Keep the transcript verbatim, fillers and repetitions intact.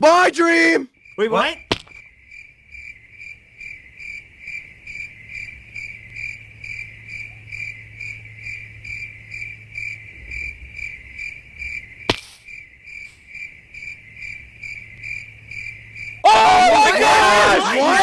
Bye, Dream! Wait, what? Oh my gosh! What?